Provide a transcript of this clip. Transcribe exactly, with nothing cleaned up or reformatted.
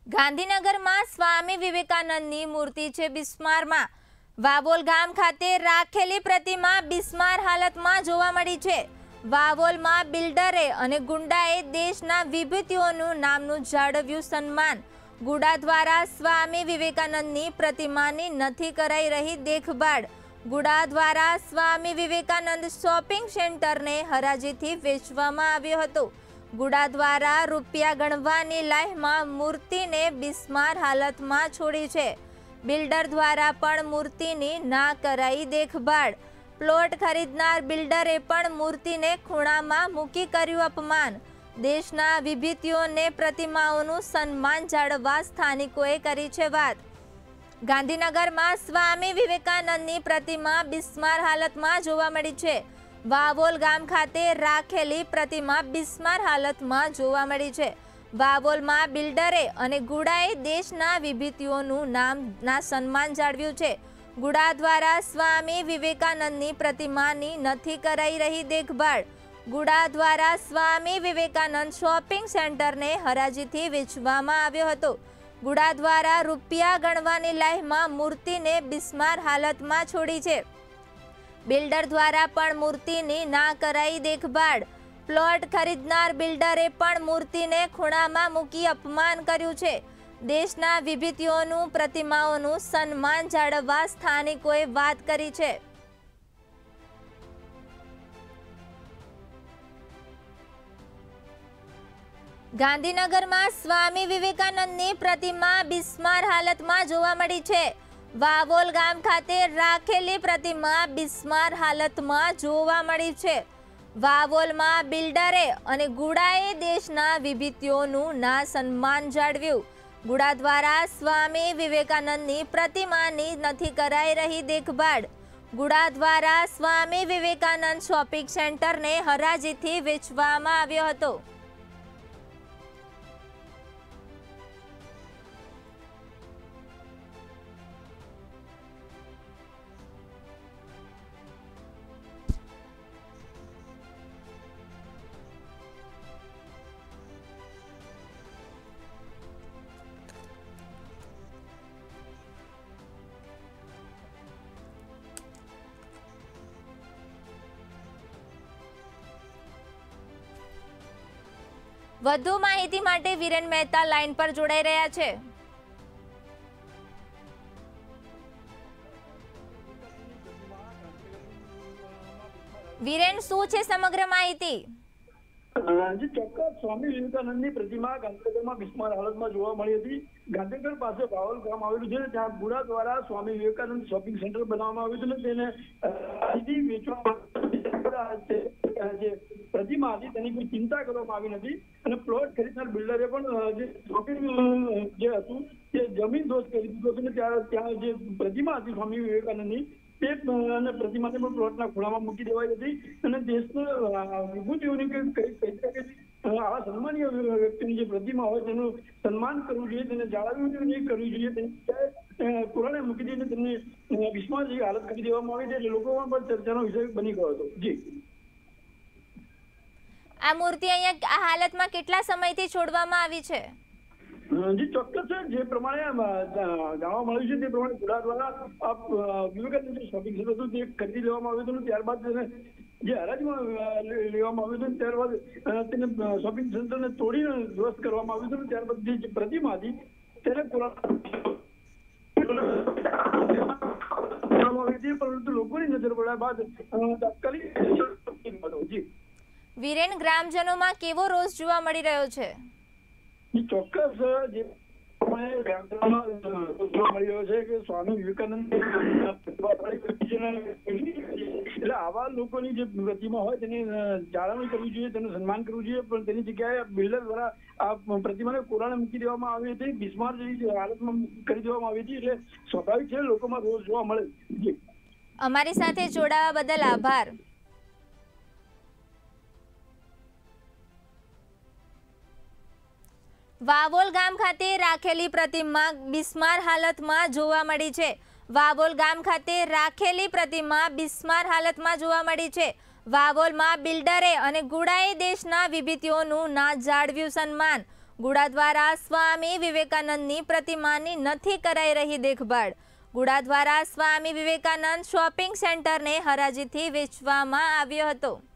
ગાંધીનગરમાં સ્વામી વિવેકાનંદની મૂર્તિ છે બિસ્મારમાં। વાવોલ ગામ ખાતે રાખેલી પ્રતિમા બિસ્માર હાલતમાં જોવા મળી છે। વાવોલમાં બિલ્ડરે અને ગુંડાએ દેશના વિભૂતિઓનું નામનું જાળવ્યું સન્માન। ગુડા દ્વારા સ્વામી વિવેકાનંદની પ્રતિમાની નથી કરાઈ રહી દેખભાળ। ગુડા દ્વારા સ્વામી વિવેકાનંદ શોપિંગ સેન્ટરને હરાજીથી વેચવામાં આવ્યો હતો। ગુડા દ્વારા રૂપિયા ગણવાની લાઈનમાં મૂર્તિને બિસ્માર હાલતમાં છોડી છે। બિલ્ડર દ્વારા પણ મૂર્તિની ના કરાઈ દેખભાળ। પ્લોટ ખરીદનાર બિલ્ડરે પણ મૂર્તિને ખૂણામાં મૂકી કર્યું અપમાન। દેશના વિભૂતિઓને પ્રતિમાઓનું સન્માન જાળવવા સ્થાનિકોએ કરી છે વાત। ગાંધીનગરમાં સ્વામી વિવેકાનંદની પ્રતિમા બિસ્માર હાલતમાં જોવા મળી છે। વાવોલ ગામ ખાતે રાખેલી પ્રતિમા બિસ્માર હાલતમાં જોવા મળી છે। વાવોલમાં બિલ્ડરે અને ગુડાએ દેશના વિભૂતિઓનું નામના સન્માન જાળવ્યું છે। ગુડા દ્વારા સ્વામી વિવેકાનંદની પ્રતિમાની નથી કરાઈ રહી દેખભાળ। ગુડા દ્વારા સ્વામી વિવેકાનંદ શોપિંગ સેન્ટરને હરાજીથી વેચવામાં આવ્યો હતો। ગુડા દ્વારા રૂપિયા ગણવાની લાઈનમાં મૂર્તિને બિસ્માર હાલતમાં છોડી છે। બિલ્ડર દ્વારા પણ મૂર્તિની ના કરાઈ દેખભાળ। પ્લોટ ખરીદનાર બિલ્ડરે પણ મૂર્તિને ખૂણામાં મૂકી અપમાન કર્યું છે। દેશના વિભૂતિઓનું પ્રતિમાઓનું સન્માન જાળવવા સ્થાનિકોએ વાત કરી છે। ગાંધીનગરમાં સ્વામી વિવેકાનંદની પ્રતિમા બિસ્માર હાલતમાં જોવા મળી છે। વાવોલ ગામ ખાતે રાખેલી પ્રતિમા બિસ્માર હાલતમાં જોવા મળી છે। વાવોલમાં બિલ્ડરે અને ગુડાએ દેશના વિભૂતિઓનું ના સન્માન જાળવ્યું। ગુડા દ્વારા સ્વામી વિવેકાનંદની પ્રતિમાની નથી કરાઈ રહી દેખભાળ। ગુડા દ્વારા સ્વામી વિવેકાનંદ શોપિંગ સેન્ટરને હરાજીથી વેચવામાં આવ્યો હતો। વધુ માહિતી માટે વિરેન મહેતા લાઈન પર જોડાઈ રહ્યા છે। વિરેન, શું છે સમગ્ર માહિતી? જી ચોક્કસ, સ્વામી વિવેકાનંદની પ્રતિમા ગાંધીનગરમાં બિસ્માર હાલતમાં જોવા મળી હતી। ગાંધીનગર પાસે વાવોલ ગામ આવેલું છે, ત્યાં ગુડા દ્વારા સ્વામી વિવેકાનંદ શોપિંગ સેન્ટર બનાવવામાં આવ્યું છે અને તેને વેચવામાં પ્રતિમા હતી તેની કોઈ ચિંતા કરવામાં આવી નથી અને પ્લોટ ખરીદનાર બિલ્ડરે પણ જે શોપિંગ જે હતું તે જમીન દોષ કરી દીધો છે। ત્યાં ત્યાં જે પ્રતિમા હતી સ્વામી વિવેકાનંદની તે અને પ્રતિમાને પણ પ્લોટના ખૂણામાં મૂકી દેવાઈ હતી અને દેશના વિભૂતિઓની કહી શકે આવા સન્માનીય વ્યક્તિની જે પ્રતિમા હોય તેનું સન્માન કરવું જોઈએ, તેને જાળવવું નહીં કરવું જોઈએ, તેને પુરાણે મૂકી દઈને તેમને બિસ્માર જેવી હાલત કરી દેવામાં આવી છે એટલે લોકોમાં પણ ચર્ચાનો વિષય બની ગયો હતો। જી, આ મૂર્તિ અહીંયા આ હાલતમાં કેટલા સમયથી છોડવામાં આવી છે? જી ચોક્કસ, જે પ્રમાણે જાણવા મળ્યું છે તે પ્રમાણે ગુડા દ્વારા વિવેકાનંદ શોપિંગ સેન્ટર હતું તે ખરીદી લેવામાં આવ્યું હતું, ત્યારબાદ તેને જે હરાજીમાં લેવામાં આવ્યું હતું ત્યારબાદ તેને શોપિંગ સેન્ટરને તોડીને ધ્વસ્ત કરવામાં આવ્યું હતું। ત્યારબાદ જે પ્રતિમા હતી તેને પરંતુ લોકોની નજર પડ્યા બાદ તાત્કાલિક વિરેન, ગ્રામજનોમાં કેવો રોષ જોવા મળી રહ્યો છે? ચોક્કસ, જે જોવા મળી રહ્યો છે કે સ્વામી વિવેકાનંદ એટલે આવા લોકોની જે પ્રતિમા હોય તેની જાળવણી કરવી જોઈએ, તેનું સન્માન કરવું જોઈએ, પણ તેની જગ્યાએ બિલ્ડર દ્વારા આ પ્રતિમાને કોરાણે મૂકી દેવામાં આવી હતી, બિસ્માર જેવી હાલતમાં કરી દેવામાં આવી હતી એટલે સ્વાભાવિક છે લોકોમાં રોષ જોવા મળે। અમારી સાથે જોડાવા બદલ આભાર। વાવોલ ગામ ખાતે રાખેલી પ્રતિમા બિસ્માર હાલતમાં જોવા મળી છે। વાવોલ ગામ ખાતે રાખેલી પ્રતિમા બિસ્માર હાલતમાં જોવા મળી છે। વાવોલમાં બિલ્ડરે અને ગુડાએ દેશના વિભૂતિઓનું ના જાળવ્યું સન્માન। ગુડા દ્વારા સ્વામી વિવેકાનંદની પ્રતિમાની નથી કરાઈ રહી દેખભાળ। ગુડા દ્વારા સ્વામી વિવેકાનંદ શોપિંગ સેન્ટરને હરાજીથી વેચવામાં આવ્યો હતો।